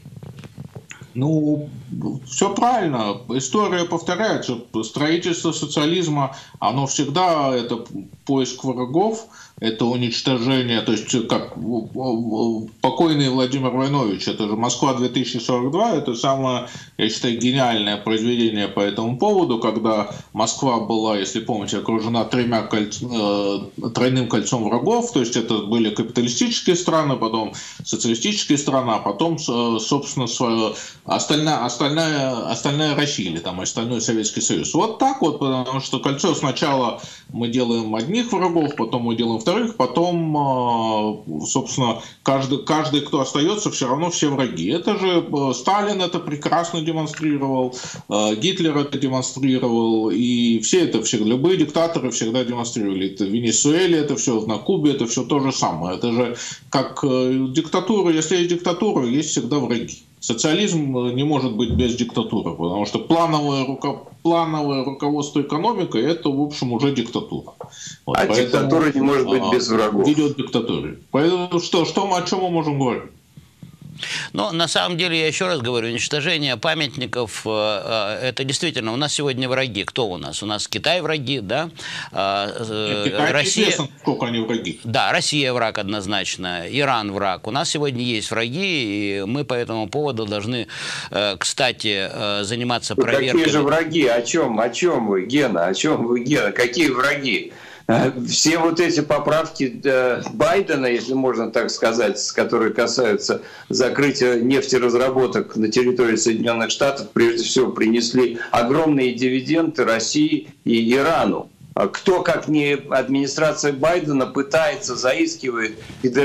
Ну, все правильно. История повторяется. Строительство социализма, оно всегда это поиск врагов, это уничтожение, то есть как покойный Владимир Войнович, это же «Москва две тысячи сорок два», это самое, я считаю, гениальное произведение по этому поводу, когда Москва была, если помните, окружена тремя кольц... тройным кольцом врагов, то есть это были капиталистические страны, потом социалистические страны, а потом, собственно, остальная, остальная, остальная Россия, или там остальной Советский Союз. Вот так вот, потому что кольцо сначала мы делаем одних врагов, потом мы делаем вторых, потом, собственно, каждый, каждый, кто остается, все равно все враги. Это же Сталин это прекрасно демонстрировал, Гитлер это демонстрировал, и все это, все, любые диктаторы всегда демонстрировали. Это в Венесуэле, это все на Кубе, это все то же самое. Это же как диктатура, если есть диктатура, есть всегда враги. Социализм не может быть без диктатуры, потому что плановое, руко... плановое руководство экономикой – это, в общем, уже диктатура. Вот, а поэтому, диктатура не может быть без врагов. Ведет диктатуре. Поэтому что, что мы, о чем мы можем говорить? Но на самом деле, я еще раз говорю, уничтожение памятников, это действительно, у нас сегодня враги. Кто у нас? У нас Китай враги, да? Китай Россия... известно, сколько они враги. Да, Россия враг однозначно, Иран враг. У нас сегодня есть враги, и мы по этому поводу должны, кстати, заниматься вы проверкой. Какие же враги? О чем? О чем вы, Гена? О чем вы, Гена? Какие враги? Все вот эти поправки Байдена, если можно так сказать, которые касаются закрытия нефтеразработок на территории Соединенных Штатов, прежде всего принесли огромные дивиденды России и Ирану. Кто, как не администрация Байдена, пытается, заискивает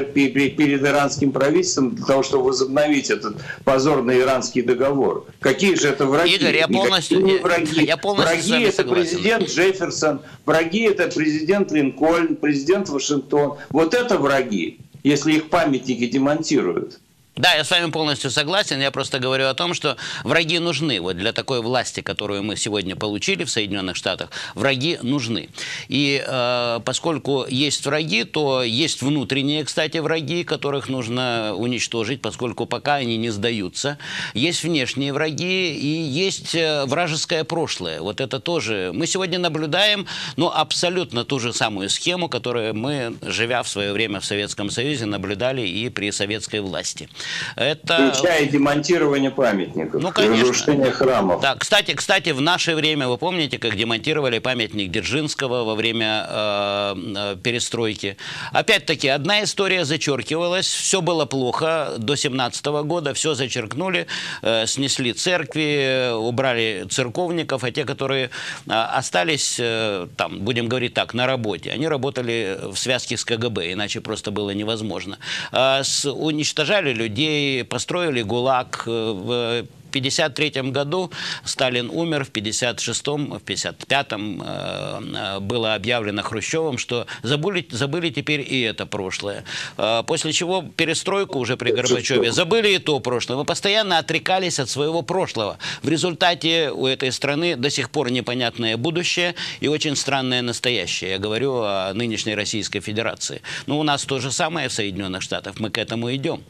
перед иранским правительством для того, чтобы возобновить этот позорный иранский договор? Какие же это враги? Игорь, я полностью, враги. Я полностью враги это согласен. Президент Джефферсон, враги это президент Линкольн, президент Вашингтон. Вот это враги, если их памятники демонтируют. Да, я с вами полностью согласен. Я просто говорю о том, что враги нужны. Вот для такой власти, которую мы сегодня получили в Соединенных Штатах, враги нужны. И э, поскольку есть враги, то есть внутренние, кстати, враги, которых нужно уничтожить, поскольку пока они не сдаются. Есть внешние враги и есть вражеское прошлое. Вот это тоже. Мы сегодня наблюдаем, ну, абсолютно ту же самую схему, которую мы, живя в свое время в Советском Союзе, наблюдали и при советской власти. Это... Включая демонтирование памятников, ну, конечно. разрушение храмов. Да, кстати, кстати, в наше время, вы помните, как демонтировали памятник Дзержинского во время э, э, перестройки? Опять-таки, одна история зачеркивалась, все было плохо до семнадцатого года, все зачеркнули, э, снесли церкви, убрали церковников, а те, которые э, остались, э, там, будем говорить так, на работе, они работали в связке с ка гэ бэ, иначе просто было невозможно. Э, с, уничтожали людей, построили ГУЛАГ. В пятьдесят третьем году Сталин умер, в пятьдесят шестом, в пятьдесят пятом э, было объявлено Хрущевым, что забыли, забыли теперь и это прошлое. Э, после чего перестройку уже при Горбачеве забыли и то прошлое. Мы постоянно отрекались от своего прошлого. В результате у этой страны до сих пор непонятное будущее и очень странное настоящее. Я говорю о нынешней Российской Федерации. Но у нас то же самое в Соединенных Штатах. Мы к этому идем.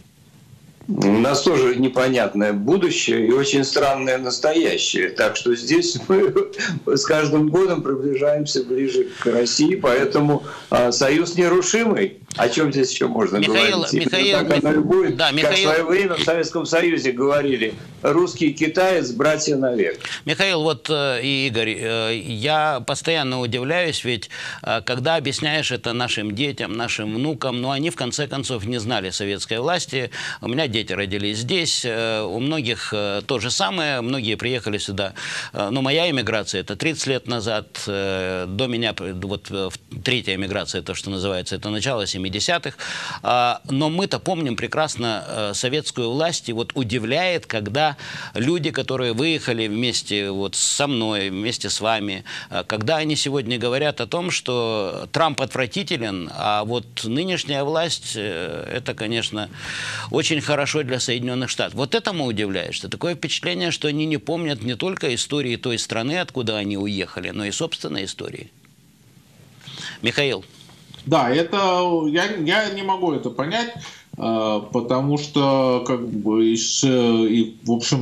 У нас тоже непонятное будущее и очень странное настоящее. Так что здесь мы с каждым годом приближаемся ближе к России, поэтому союз нерушимый. О чем здесь еще можно Михаил, говорить? Михаил, так оно и будет. да, Михаил, как в свое время в Советском Союзе говорили: русский китаец, братья навек. Михаил, вот и Игорь, я постоянно удивляюсь, ведь когда объясняешь это нашим детям, нашим внукам, ну они в конце концов не знали советской власти. У меня дети родились здесь, у многих то же самое, многие приехали сюда. Но моя эмиграция — это тридцать лет назад, до меня, вот третья эмиграция, то, что называется, это начало семидесятых. Но мы-то помним прекрасно советскую власть, и вот удивляет, когда люди, которые выехали вместе вот со мной, вместе с вами, когда они сегодня говорят о том, что Трамп отвратителен, а вот нынешняя власть, это, конечно, очень хорошо для Соединенных Штатов. Вот этому удивляешься. Такое впечатление, что они не помнят не только истории той страны, откуда они уехали, но и собственной истории. Михаил. Да, это я, я не могу это понять, потому что, как бы, и, в общем,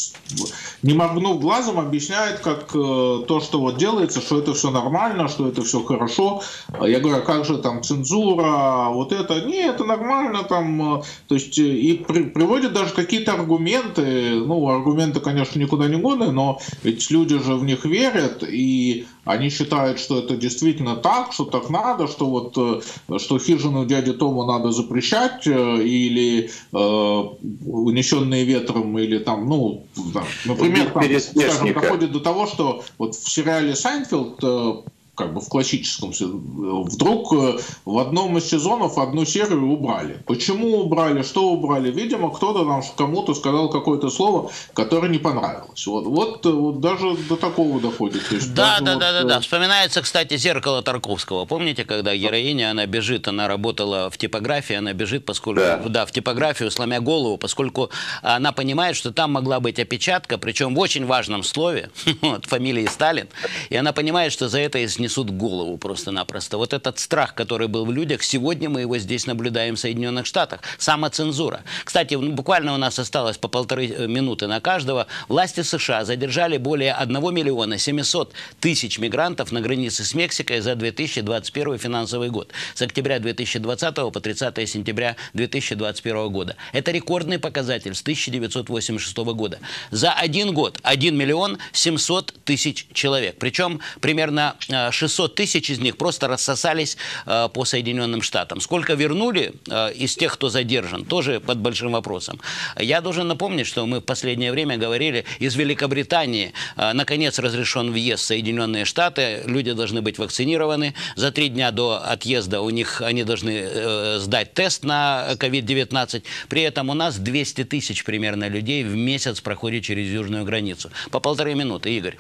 не моргнув глазом, объясняет, как то, что вот делается, что это все нормально, что это все хорошо. Я говорю, а как же там цензура, вот это? Не, это нормально там. То есть и при, приводят даже какие-то аргументы. Ну, аргументы, конечно, никуда не годны, но ведь люди же в них верят, и они считают, что это действительно так, что так надо, что вот что хижину дяди Тома надо запрещать, или э, унесенные ветром, или там, ну, да, например, там, скажем, доходит до того, что вот в сериале «Сайнфелд», э, как бы в классическом, вдруг в одном из сезонов одну серию убрали. Почему убрали, что убрали? Видимо, кто-то там кому-то сказал какое-то слово, которое не понравилось. Вот, вот, вот даже до такого доходит. То есть да, да, вот... да, да, да. Вспоминается, кстати, «Зеркало» Тарковского. Помните, когда героиня, она бежит, она работала в типографии, она бежит, поскольку, да. Да, в типографию, сломя голову, поскольку она понимает, что там могла быть опечатка, причем в очень важном слове, вот, фамилии Сталин, и она понимает, что за это из несут голову просто-напросто. Вот этот страх, который был в людях, сегодня мы его здесь наблюдаем в Соединенных Штатах. Самоцензура. Кстати, буквально у нас осталось по полторы минуты на каждого. Власти США задержали более одного миллиона семисот тысяч мигрантов на границе с Мексикой за две тысячи двадцать первый финансовый год. С октября две тысячи двадцатого по тридцатое сентября две тысячи двадцать первого года. Это рекордный показатель с тысяча девятьсот восемьдесят шестого года. За один год один миллион семьсот тысяч человек. Причем примерно шестьсот тысяч из них просто рассосались э, по Соединенным Штатам. Сколько вернули э, из тех, кто задержан, тоже под большим вопросом. Я должен напомнить, что мы в последнее время говорили, из Великобритании э, наконец разрешен въезд в Соединенные Штаты, люди должны быть вакцинированы. За три дня до отъезда у них они должны э, сдать тест на ковид девятнадцать. При этом у нас двести тысяч примерно людей в месяц проходит через южную границу. По полторы минуты, Игорь.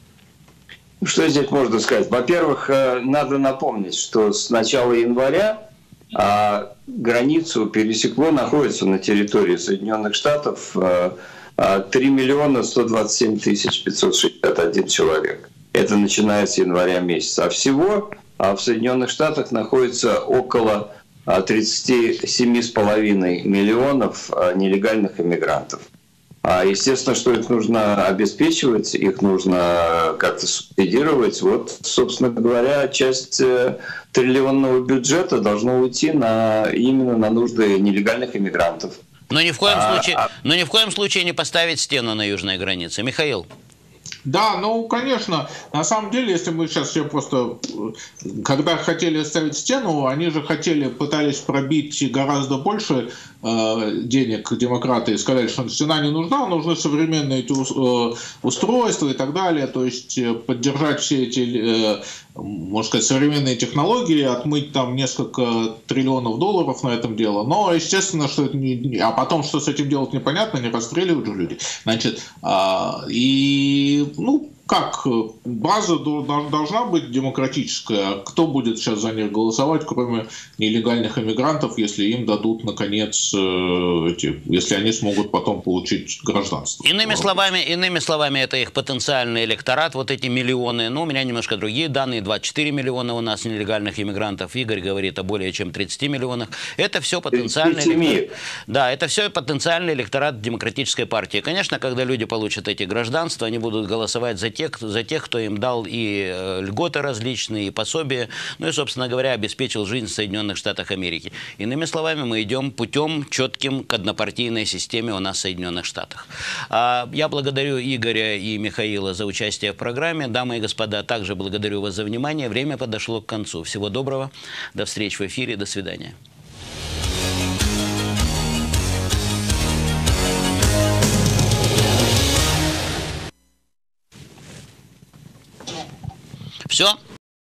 Что здесь можно сказать? Во-первых, надо напомнить, что с начала января а, границу пересекло, находится на территории Соединенных Штатов три миллиона сто двадцать семь тысяч пятьсот шестьдесят один человек. Это начиная с января месяца. А всего а в Соединенных Штатах находится около тридцати семи с половиной миллионов нелегальных иммигрантов. Естественно, что их нужно обеспечивать, их нужно как-то субсидировать. Вот, собственно говоря, часть триллионного бюджета должна уйти на, именно на нужды нелегальных иммигрантов. Но ни в коем случае, но ни в коем случае не поставить стену на южной границе. Михаил. Да, ну, конечно, на самом деле, если мы сейчас все просто, когда хотели ставить стену, они же хотели, пытались пробить гораздо больше э, денег демократы и сказали, что стена не нужна, нужны современные эти устройства и так далее, то есть поддержать все эти, э, можно сказать, современные технологии, отмыть там несколько триллионов долларов на этом дело, но, естественно, что это не... А потом, что с этим делать, непонятно, не расстреливают же люди. Значит, э, и... Ну, как, база должна быть демократическая. Кто будет сейчас за них голосовать, кроме нелегальных иммигрантов, если им дадут, наконец, эти, если они смогут потом получить гражданство? Иными словами, иными словами, это их потенциальный электорат, вот эти миллионы. Ну, у меня немножко другие данные. двадцать четыре миллиона у нас нелегальных иммигрантов. Игорь говорит о более чем тридцати миллионах. Это все потенциальный электорат. Да, это все потенциальный электорат демократической партии. Конечно, когда люди получат эти гражданства, они будут голосовать за тех, за тех, кто им дал и льготы различные, и пособия, ну и, собственно говоря, обеспечил жизнь в Соединенных Штатах Америки. Иными словами, мы идем путем четким к однопартийной системе у нас в Соединенных Штатах. Я благодарю Игоря и Михаила за участие в программе. Дамы и господа, также благодарю вас за внимание. Время подошло к концу. Всего доброго. До встречи в эфире. До свидания. Все?